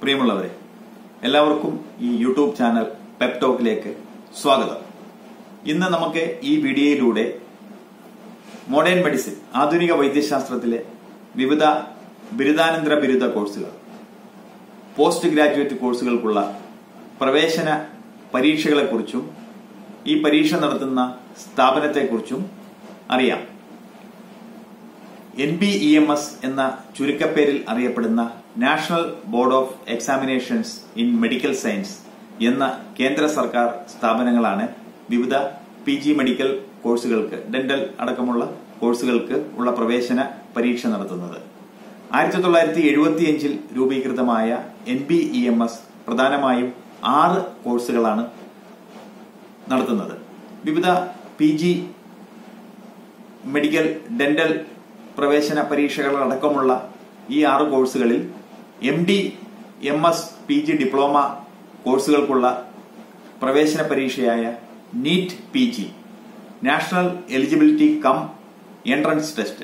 പ്രിയമുള്ളവരെ, എല്ലാവർക്കും ഈ യൂട്യൂബ് ചാനൽ പെപ് ടോക്കിലേക്ക് സ്വാഗതം. ഇന്ന് നമുക്ക് ഈ വീഡിയോയിലൂടെ മോഡേൺ മെഡിസിൻ, ആധുനിക വൈദ്യശാസ്ത്രത്തിലെ വിവിധ ബിരുദാനന്തര ബിരുദ കോഴ്സുകൾ, പോസ്റ്റ് ഗ്രാജുവേറ്റ് കോഴ്സുകൾക്കുള്ള പ്രവേശന പരീക്ഷകളെക്കുറിച്ചും ഈ പരീക്ഷ നടത്തുന്ന സ്ഥാപനത്തെക്കുറിച്ചും അറിയാം. NBEMS എന്ന ചുരുക്കപ്പേരിൽ അറിയപ്പെടുന്ന national board of examinations in medical science എന്ന കേന്ദ്ര സർക്കാർ സ്ഥാപനങ്ങളാണ് വിവിധ PG മെഡിക്കൽ കോഴ്സുകൾക്ക്, ഡെന്റൽ അടക്കമുള്ള കോഴ്സുകൾക്ക് ഉള്ള പ്രവേശന പരീക്ഷ നടത്തുന്നത്. 1975 രൂപീകൃതമായ NBEMS പ്രധാനമായും 6 കോഴ്സുകളാണ് നടത്തുന്നത്. വിവിധ PG മെഡിക്കൽ, ഡെന്റൽ പ്രവേശന പരീക്ഷകളടക്കമുള്ള ഈ 6 കോഴ്സുകളിൽ MD, MS, PG ഡിപ്ലോമ കോഴ്സുകൾക്കുള്ള പ്രവേശന പരീക്ഷയായ NEET PG, national eligibility cum entrance test,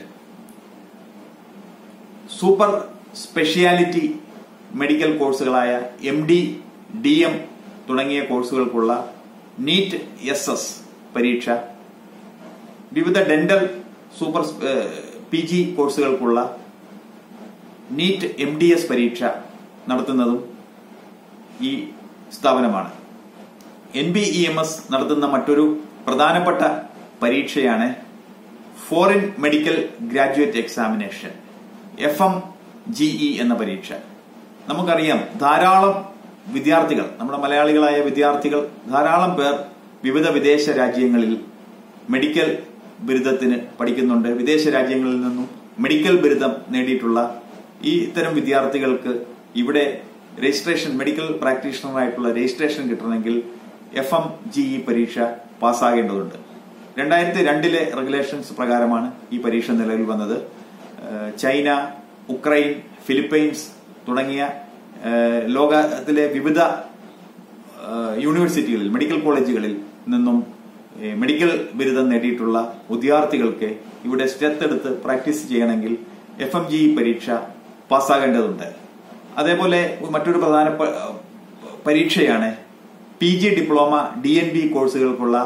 super speciality medical കോഴ്സുകളായ MD, DM തുടങ്ങിയ കോഴ്സുകൾക്കുള്ള നീറ്റ് SS പരീക്ഷ, വിവിധ ഡെന്റൽ സൂപ്പർ PG കോഴ്സുകൾക്കുള്ള നീറ്റ് MDS പരീക്ഷ നടത്തുന്നതും ഈ സ്ഥാപനമാണ്. NBEMS നടത്തുന്ന മറ്റൊരു പ്രധാനപ്പെട്ട പരീക്ഷയാണ് foreign medical graduate examination, FMGE എന്ന പരീക്ഷ. നമുക്കറിയാം, ധാരാളം വിദ്യാർത്ഥികൾ, നമ്മുടെ മലയാളികളായ വിദ്യാർത്ഥികൾ ധാരാളം പേർ വിവിധ വിദേശ രാജ്യങ്ങളിൽ മെഡിക്കൽ ബിരുദത്തിന് പഠിക്കുന്നുണ്ട്. വിദേശ രാജ്യങ്ങളിൽ നിന്നും മെഡിക്കൽ ബിരുദം നേടിയിട്ടുള്ള ഈ ഇത്തരം വിദ്യാർത്ഥികൾക്ക് ഇവിടെ രജിസ്ട്രേഷൻ, മെഡിക്കൽ പ്രാക്ടീഷണറായിട്ടുള്ള രജിസ്ട്രേഷൻ കിട്ടണമെങ്കിൽ FMGE പരീക്ഷ പാസ്സാകേണ്ടതുണ്ട്. 2002 റെഗുലേഷൻസ് പ്രകാരമാണ് ഈ പരീക്ഷ നിലവിൽ വന്നത്. ചൈന, ഉക്രൈൻ, ഫിലിപ്പൈൻസ് തുടങ്ങിയ ലോകത്തിലെ വിവിധ യൂണിവേഴ്സിറ്റികളിൽ, മെഡിക്കൽ കോളേജുകളിൽ നിന്നും മെഡിക്കൽ ബിരുദം നേടിയിട്ടുള്ള വിദ്യാർത്ഥികൾക്ക് ഇവിടെ സ്റ്റെത്ത് എടുത്ത് പ്രാക്ടീസ് ചെയ്യണമെങ്കിൽ FMGE പരീക്ഷ പാസ്സാകേണ്ടതുണ്ട്. അതേപോലെ മറ്റൊരു പ്രധാന പരീക്ഷയാണ് PG ഡിപ്ലോമ DNB കോഴ്സുകൾക്കുള്ള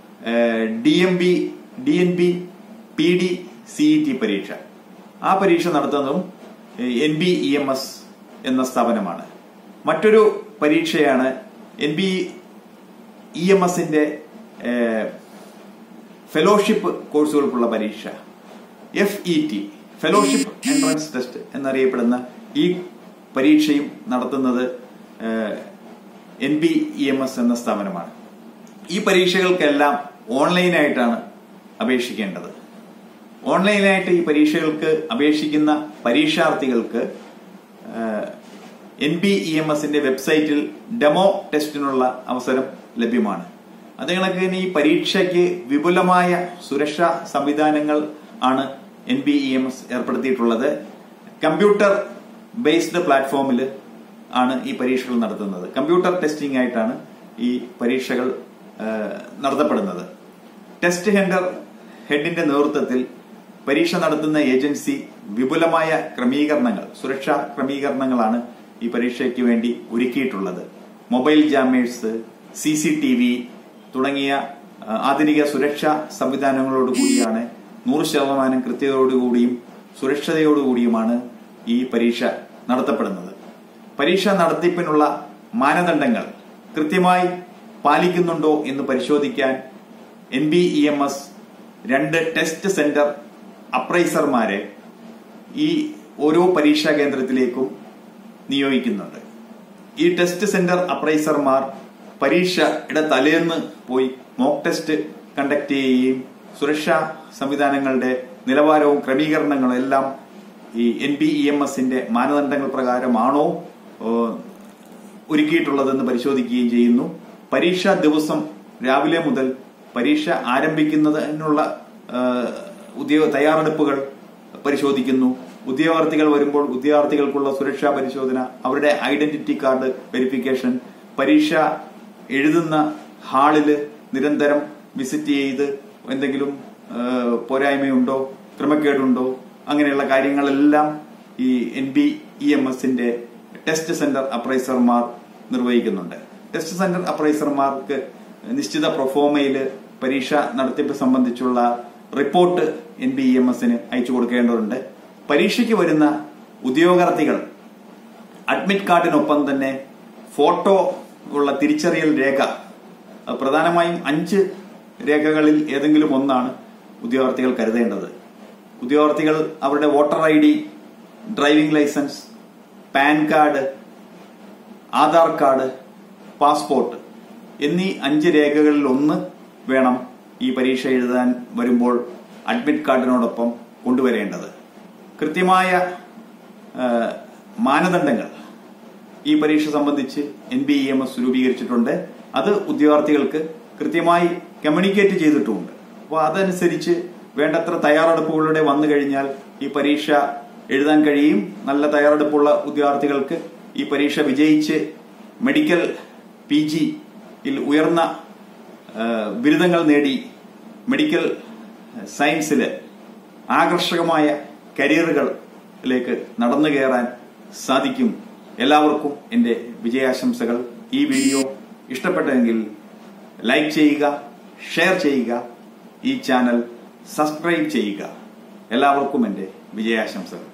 DNB PD CET പരീക്ഷ. ആ പരീക്ഷ നടത്തുന്നതും NBEMS എന്ന സ്ഥാപനമാണ്. മറ്റൊരു പരീക്ഷയാണ് NBEMSന്റെ ഫെലോഷിപ്പ് കോഴ്സുകൾക്കുള്ള പരീക്ഷ, FET, ഫെലോഷിപ്പ് എൻട്രൻസ് ടെസ്റ്റ് എന്നറിയപ്പെടുന്ന ഈ പരീക്ഷയും നടത്തുന്നത് NBEMS എന്ന സ്ഥാപനമാണ്. ഈ പരീക്ഷകൾക്കെല്ലാം ഓൺലൈനായിട്ടാണ് അപേക്ഷിക്കേണ്ടത്. ഓൺലൈനായിട്ട് ഈ പരീക്ഷകൾക്ക് അപേക്ഷിക്കുന്ന പരീക്ഷാർത്ഥികൾക്ക് NBEMSന്റെ വെബ്സൈറ്റിൽ ഡെമോ ടെസ്റ്റിനുള്ള അവസരം ലഭ്യമാണ്. അതേകണക്ക് ഈ പരീക്ഷയ്ക്ക് വിപുലമായ സുരക്ഷാ സംവിധാനങ്ങൾ ആണ് NBEMS ഏർപ്പെടുത്തിയിട്ടുള്ളത്. കമ്പ്യൂട്ടർ ബേസ്ഡ് പ്ലാറ്റ്ഫോമിൽ ആണ് ഈ പരീക്ഷകൾ നടത്തുന്നത്. കമ്പ്യൂട്ടർ ടെസ്റ്റിംഗ് ആയിട്ടാണ് ഈ പരീക്ഷകൾ നടത്തപ്പെടുന്നത്. ടെസ്റ്റ് ഹെഡിന്റെ നേതൃത്വത്തിൽ പരീക്ഷ നടത്തുന്ന ഏജൻസി വിപുലമായ ക്രമീകരണങ്ങൾ, സുരക്ഷാ ക്രമീകരണങ്ങളാണ് ഈ പരീക്ഷയ്ക്ക് വേണ്ടി ഒരുക്കിയിട്ടുള്ളത്. മൊബൈൽ ജാമേഴ്സ്, CCTV തുടങ്ങിയ ആധുനിക സുരക്ഷാ സംവിധാനങ്ങളോടുകൂടിയാണ്, 100% കൃത്യതയോടുകൂടിയും സുരക്ഷതയോടുകൂടിയുമാണ് ഈ പരീക്ഷ നടത്തപ്പെടുന്നത്. പരീക്ഷ നടത്തിപ്പിനുള്ള മാനദണ്ഡങ്ങൾ കൃത്യമായി പാലിക്കുന്നുണ്ടോ എന്ന് പരിശോധിക്കാൻ NBEMS 2 ടെസ്റ്റ് സെന്റർ അപ്രൈസർമാരെ ഈ ഓരോ പരീക്ഷാ കേന്ദ്രത്തിലേക്കും നിയോഗിക്കുന്നുണ്ട്. ഈ ടെസ്റ്റ് സെന്റർ അപ്രൈസർമാർ പരീക്ഷയുടെ തലേന്ന് പോയി മോക്ക് ടെസ്റ്റ് കണ്ടക്ട് ചെയ്യുകയും സുരക്ഷാ സംവിധാനങ്ങളുടെ നിലവാരവും ക്രമീകരണങ്ങളും എല്ലാം ഈ NBEMSന്റെ മാനദണ്ഡങ്ങൾ പ്രകാരമാണോ ഒരുക്കിയിട്ടുള്ളതെന്ന് പരിശോധിക്കുകയും ചെയ്യുന്നു. പരീക്ഷാ ദിവസം രാവിലെ മുതൽ പരീക്ഷ ആരംഭിക്കുന്നതിനുള്ള തയ്യാറെടുപ്പുകൾ പരിശോധിക്കുന്നു. ഉദ്യോഗാർത്ഥികൾ വരുമ്പോൾ ഉദ്യോഗാർത്ഥികൾക്കുള്ള സുരക്ഷാ പരിശോധന, അവരുടെ ഐഡന്റിറ്റി കാർഡ് വെരിഫിക്കേഷൻ, പരീക്ഷ എഴുതുന്ന ഹാളില് നിരന്തരം വിസിറ്റ് ചെയ്ത് എന്തെങ്കിലും പോരായ്മയുണ്ടോ, ക്രമക്കേടുണ്ടോ, അങ്ങനെയുള്ള കാര്യങ്ങളെല്ലാം ഈ NBEMSന്റെ ടെസ്റ്റ് സെന്റർ അപ്രൈസർമാർ നിർവഹിക്കുന്നുണ്ട്. ടെസ്റ്റ് സെന്റർ അപ്രൈസർമാർക്ക് നിശ്ചിത പ്രൊഫോമയിൽ പരീക്ഷ നടത്തിപ്പ് സംബന്ധിച്ചുള്ള റിപ്പോർട്ട് NBEMSന് അയച്ചു കൊടുക്കേണ്ടതുണ്ട്. പരീക്ഷയ്ക്ക് വരുന്ന ഉദ്യോഗാർത്ഥികൾ അഡ്മിറ്റ് കാർഡിനൊപ്പം തന്നെ ഫോട്ടോ ഉള്ള തിരിച്ചറിയൽ രേഖ, പ്രധാനമായും 5 രേഖകളിൽ ഏതെങ്കിലും ഒന്നാണ് ഉദ്യോഗാർത്ഥികൾ കരുതേണ്ടത്. ഉദ്യോഗാർത്ഥികൾ അവരുടെ voter ID, driving licence, PAN card, Aadhaar card, passport എന്നീ 5 രേഖകളിൽ ഒന്ന് വേണം ഈ പരീക്ഷ എഴുതാൻ വരുമ്പോൾ അഡ്മിറ്റ് കാർഡിനോടൊപ്പം കൊണ്ടുവരേണ്ടത്. കൃത്യമായ മാനദണ്ഡങ്ങൾ ഈ പരീക്ഷ സംബന്ധിച്ച് NBEMS രൂപീകരിച്ചിട്ടുണ്ട്. അത് ഉദ്യോഗാർത്ഥികൾക്ക് കൃത്യമായി കമ്മ്യൂണിക്കേറ്റ് ചെയ്തിട്ടുമുണ്ട്. അപ്പോൾ അതനുസരിച്ച് വേണ്ടത്ര തയ്യാറെടുപ്പുകളുടെ വന്നു കഴിഞ്ഞാൽ ഈ പരീക്ഷ എഴുതാൻ കഴിയും. നല്ല തയ്യാറെടുപ്പുള്ള ഉദ്യോഗാർത്ഥികൾക്ക് ഈ പരീക്ഷ വിജയിച്ച് മെഡിക്കൽ PGയിൽ ഉയർന്ന ബിരുദങ്ങൾ നേടി മെഡിക്കൽ സയൻസില് ആകർഷകമായ കരിയറുകളിലേക്ക് നടന്നു കയറാൻ സാധിക്കും. എല്ലാവർക്കും എന്റെ വിജയാശംസകൾ. ഈ വീഡിയോ ഇഷ്ടപ്പെട്ടെങ്കിൽ ലൈക്ക് ചെയ്യുക, ഷെയർ ചെയ്യുക, ഈ ചാനൽ സബ്സ്ക്രൈബ് ചെയ്യുക. എല്ലാവർക്കും എന്റെ വിജയാശംസകൾ.